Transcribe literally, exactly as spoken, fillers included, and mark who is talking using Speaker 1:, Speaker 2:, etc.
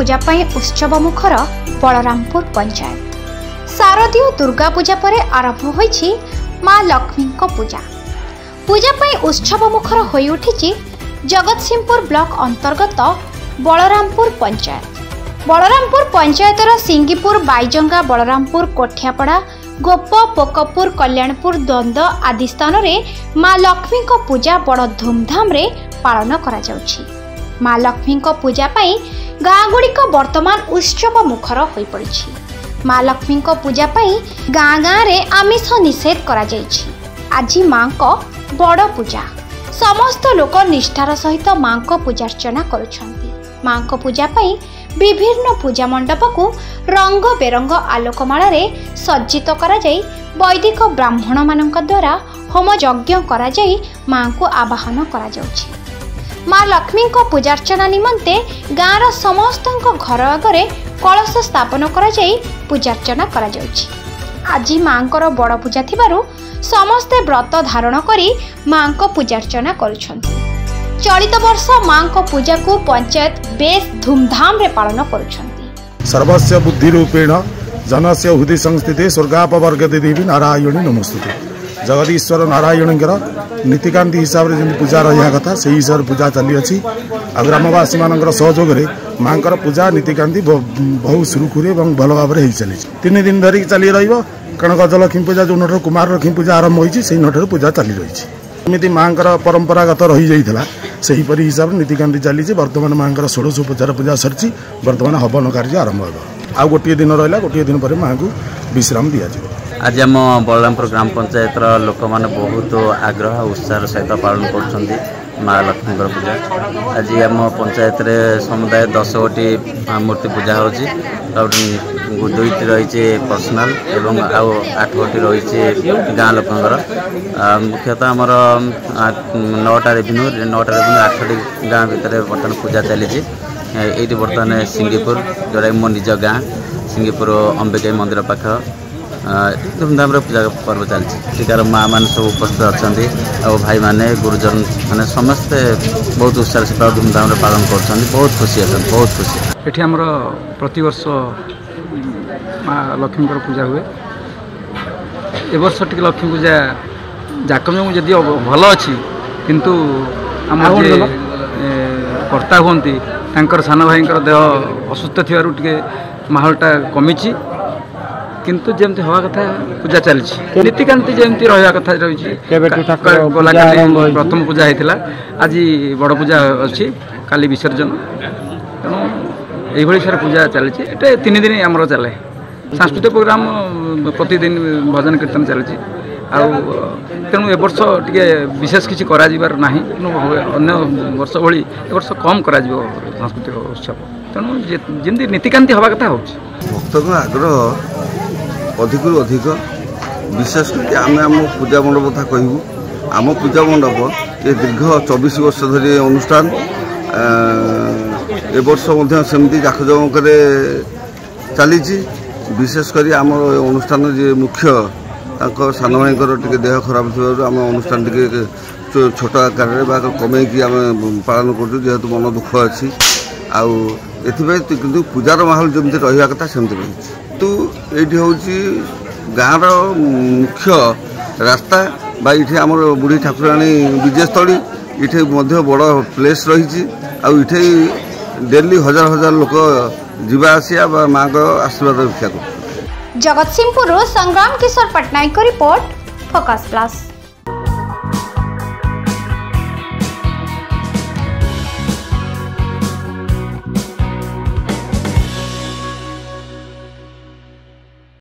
Speaker 1: पूजा पाई उत्सव मुखर बलरामपुर पंचायत। शारदीय दुर्गा पूजा पर आरंभ होईछि मां लक्ष्मी पूजा। पूजा पाई उत्सव मुखर होई उठिछि जगतसिंहपुर ब्लॉक अंतर्गत बलरामपुर पंचायत। बलरामपुर पंचायतर सिंगीपुर, बाईजंगा, बलरामपुर, कोठियापड़ा, गोप, पोकपुर, कल्याणपुर, द्वंद आदि स्थान में मां लक्ष्मी पूजा बड़ धूमधाम रे पालन करा जाउछि। मां लक्ष्मी पूजा पाई गाँ गुड़िक वर्तमान उत्सव मुखर होई पड़िछि। मां लक्ष्मी पूजा पाई गाँ गाँ रे आमिष निषेध करा जाइछि। आज मां को बड़ पूजा समस्त लोक निष्ठार सहित मां को पूजार्चना करुछंती। मां को पूजा पाई विभिन्न पूजा मंडप को रंग बेरंग आलोकमाला रे सज्जित करा जाई वैदिक ब्राह्मण मानक द्वारा होम यज्ञ करा जाई मां को आवाहन करा जाउछि। मां लक्ष्मी को पूजार्चना निमंते गाँर समस्त घर आगरे कलश स्थापन करा जाई पूजार्चना करा जाउछि। आज मां को बड़ पूजा थिबारु समस्ते व्रत धारण करी मां को पूजार्चना करुछंती। चलित वर्ष मां को पूजा को पंचायत बेस धूमधाम रे पालन करुछंती।
Speaker 2: सर्वस्य बुद्धि रूपेण जनस्य हृदय संस्थिते स्वर्गापवर्ग देवी नारायणी नमस्ते। जगदीश्वर नारायण नीतिकांति हिसाब से जमी पूजा रहा कथा से हिसाब से पूजा चली अच्छी। आ ग्रामवासी मान सहयोग में माँ पूजा नीतिकांति बहुत सुरुखुरी और भल भाव में चली तीन दिन धरिक चली रही। कारण गजलक्ष्मी पूजा जो नठ कुमार लक्ष्मी पूजा आरंभ होती से नठ पूजा चली रही। एमती माँ परंपरागत रही जाता से हिसाब से नीतिकांति चली। बर्तमान माँ षोडशोपचार पूजा सरी बर्तमान हवन कार्य आरंभ हो। आ गोटे दिन रहा गोटे दिन पर माँ को विश्राम दि जाए।
Speaker 3: आज आम बलरामपुर ग्राम पंचायत लोक मैंने बहुत आग्रह उत्साह सहित पालन कर माँ लक्ष्मी पूजा। आज आम पंचायत समुदाय दस गोटी मूर्ति पूजा होची। दुईटी रही पर्सनाल एवं आउ आठ गोटी रही गाँ लोकंर। मुख्यतः आमर नौटा रेवेन्यू नौटा रेवेन्यू आठटी गाँ भितर बर्तमान पूजा चली। ये बर्तमान सिंगीपुर जोटा मो निज गाँ सिंगीपुर अंबिका मंदिर पाख धूमधाम पूजा पर्व चलती। टीकार माँ मैंने सब उपस्थित अच्छा और भाई मैंने गुरुजन मैंने समस्ते बहुत उत्साह सहित धूमधाम पालन कर बहुत खुशी अच्छा बहुत खुशी।
Speaker 4: ये आमर प्रतिवर्ष माँ लक्ष्मी पूजा हुए। ए वर्ष टी लक्ष्मी पूजा जाकम जदि भल अच्छी किंतु आम जे कर्ता हमें तांकर सान भाई देह असुस्थ थी माहौलटा कमी किंतु जमती हवा कथा पूजा चली। नीतिकांति जमती रहा कथा रही। प्रथम पूजा होता आज बड़ पूजा अच्छी काली विसर्जन। तेणु यही सारा पूजा चली। तीन दिन आमर चले सांस्कृतिक प्रोग्राम प्रतिदिन भजन कीर्तन चलती। तेणु ए वर्ष टे विशेष किसी करा ना अन्य वर्ष भली ए वर्ष कम करा सांस्कृतिक उत्सव। तेणु जमी नीतिकांति हवा कथा हो
Speaker 5: भक्त आग्रह अधिक अधिक विशेष करके आम आम पूजा मंडप कथा कहूँ। आम पूजा मंडप ये दीर्घ चौबीस वर्ष धरी अनुष्ठान ए वर्ष सेमती जाकजमक चली। विशेषकर आम अनुष्ठान जे मुख्य सान भाई टे देह खराब थी आम अनुष्ठान टे छोट आकार कमेकी आम पालन कर जेहेतु मन दुख अच्छी आउ पूजार माहौल जमी रहा कथा सेमती रही। तो ये हूँ गाँव मुख्य रास्ता बा ये आम बुढ़ी ठाकुराणी विजयस्थली ये बड़ प्लेस रही। आठे डेली हजार हजार लोक जीवा आसिया माँ को आशीर्वाद रक्षा कर।
Speaker 1: Jagatsinghpur Sangram Kishore Patnaik report focus plus.